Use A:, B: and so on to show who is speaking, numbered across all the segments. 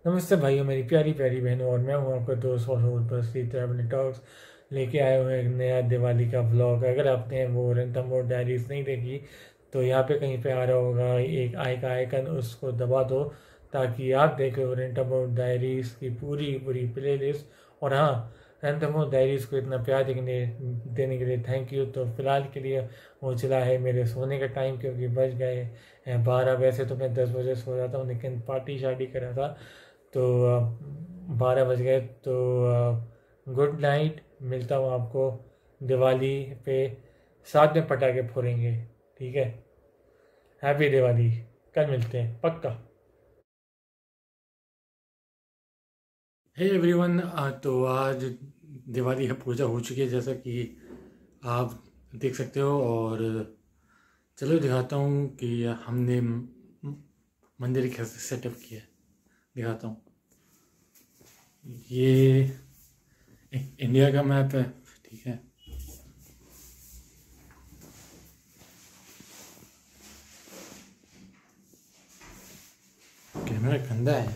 A: नमस्ते भाइयों, मेरी प्यारी प्यारी बहनों, और मैं हूँ आपका दोस्त और बस्सी ट्रैवल टॉक्स लेके आए हुए एक नया दिवाली का व्लॉग। अगर आपने वो रंथम्बोर डायरीज नहीं देखी तो यहाँ पे कहीं पे आ रहा होगा एक आई का आइकन, उसको दबा दो ताकि आप देखो रंथम्बोर डायरीज की पूरी पूरी प्ले लिस्ट। और हाँ, रंथम्बोर डायरीज को इतना प्यार देने के लिए थैंक यू। तो फिलहाल के लिए वो चला है मेरे सोने का टाइम, क्योंकि बज गए 12। वैसे तो मैं 10 बजे सो जाता हूँ, लेकिन पार्टी शार्टी करा था तो 12 बज गए। तो गुड नाइट, मिलता हूँ आपको दिवाली पे, साथ में पटाखे फोड़ेंगे, ठीक है। हैप्पी दिवाली, कल मिलते हैं पक्का। हे एवरीवन, तो आज दिवाली की पूजा हो चुकी है जैसा कि आप देख सकते हो। और चलो दिखाता हूँ कि हमने मंदिर कैसे सेटअप किया है, दिखाता हूँ। ये इंडिया का मैप है, ठीक है। कैमरा गंदा है।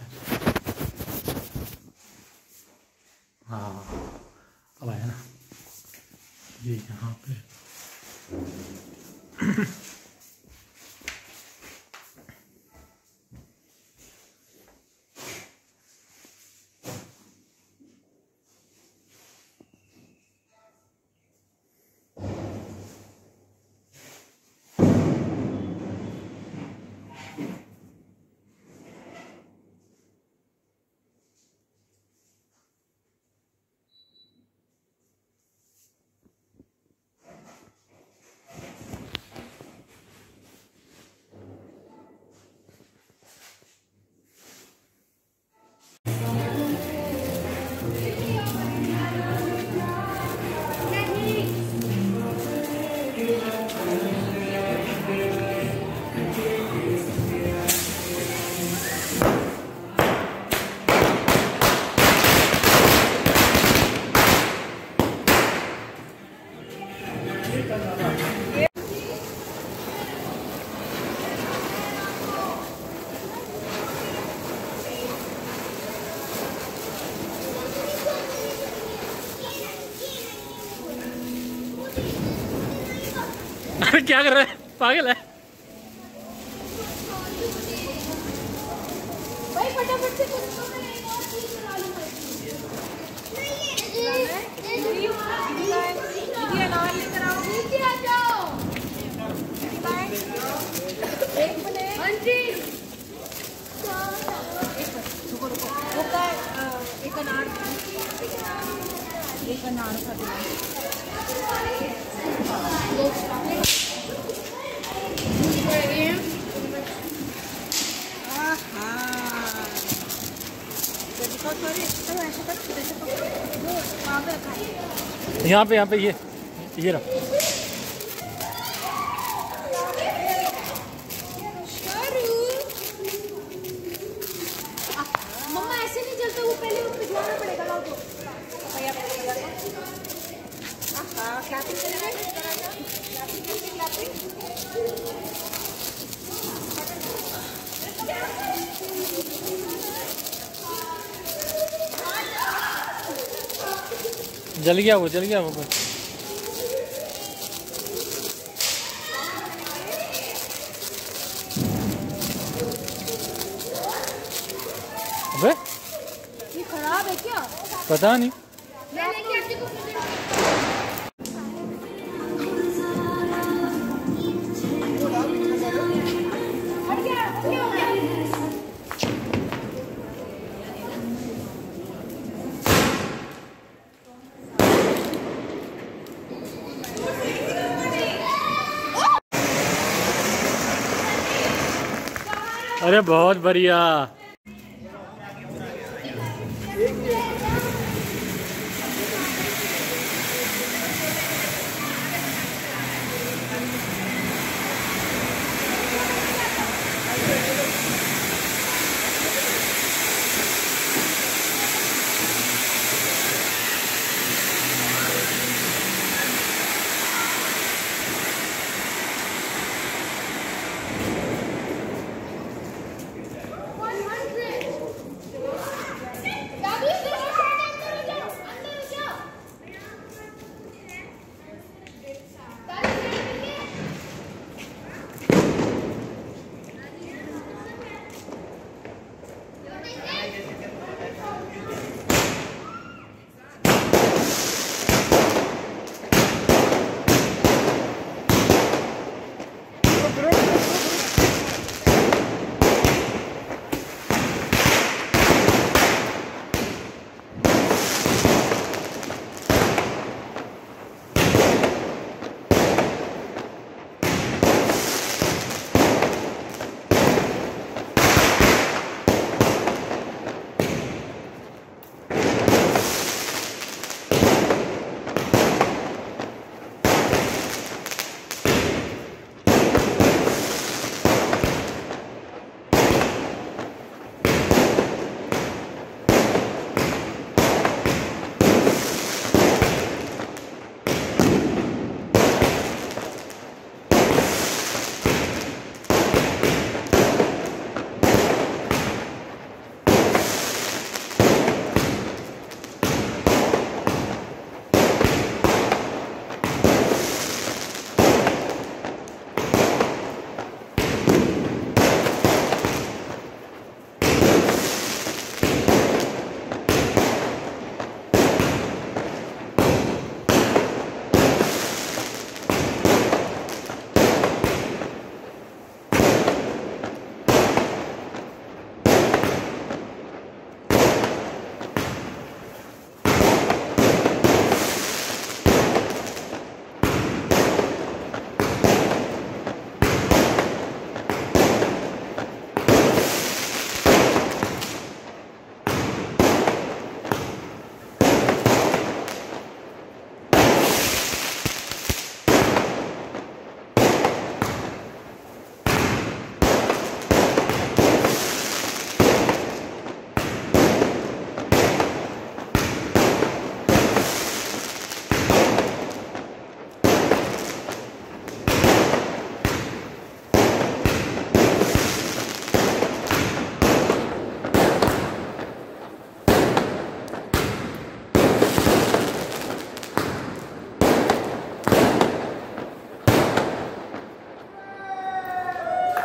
A: हाँ, अब आया ना। ये यहाँ पे अरे क्या कर रहा है, पागल है।
B: भाई फटाफट से कुछ तो मैं एक और चीज बना लूंगा। दीदी अनार लेकर आओ। दीदी आ जाओ। एक मिनट। हाँ जी। रुको रुको। वो का एक अनार का
A: यहाँ पे ये रहा।
B: मम्मा ऐसे नहीं चलता, वो पहले वो भिजवाना पड़ेगा। लाओ तो
A: जल गया वो बस। अबे
B: ये खराब है क्या?
A: पता नहीं।
B: मैं लेके आती हूँ।
A: अरे बहुत बढ़िया।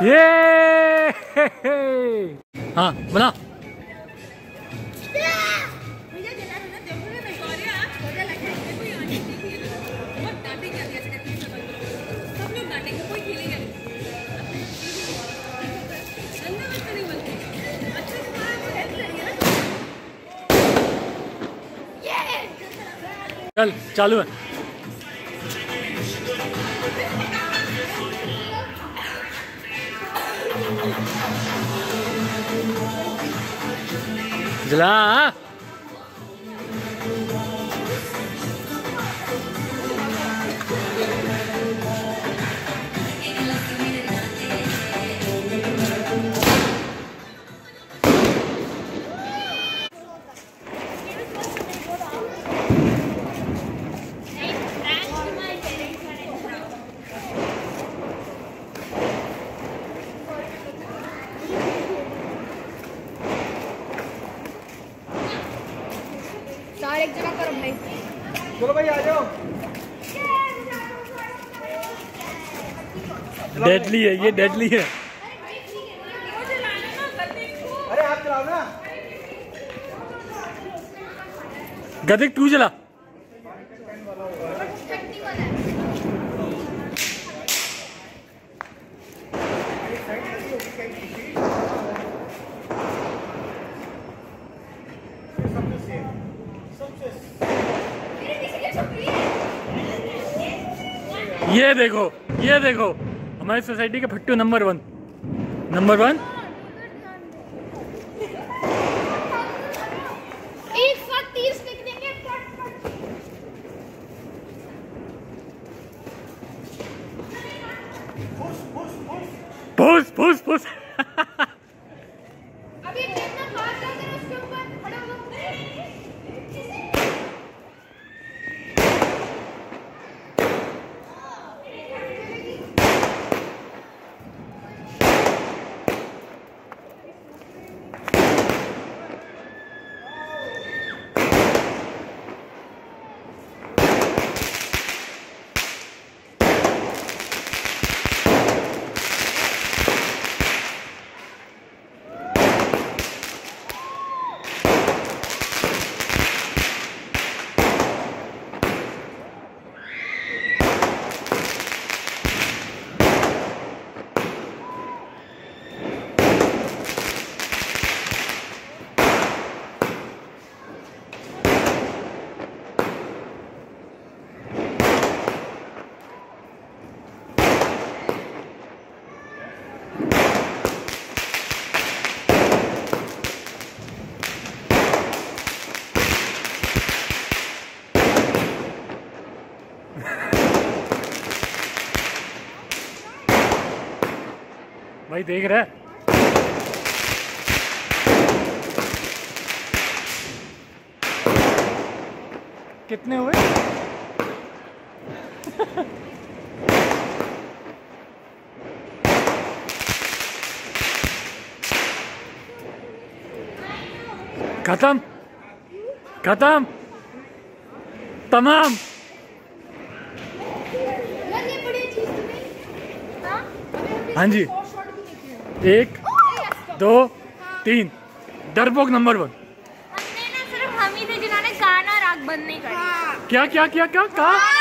A: ये हाँ बना। चल चालू है। जला
B: सारे एक जगह करो भाई।
C: चलो भाई आ जाओ।
A: डेडली है ये, डेडली है।
C: अरे आप चलाओ ना।
A: गदिक तू चला। ये देखो हमारी सोसाइटी के फट्टू नंबर 1
B: एक साथ 30 लिख देंगे।
A: फुस
B: अभी जितना फास्ट जाते हैं उसके ऊपर खड़े हो जाओ।
A: भाई देख रहा है। कितने हुए? खत्म तमाम। हाँ जी 1 2 3 डरपोक नंबर 1।
B: हमने ना सिर्फ हम ही थे जिन्होंने गाना राग बंद नहीं करा।
A: क्या कहा?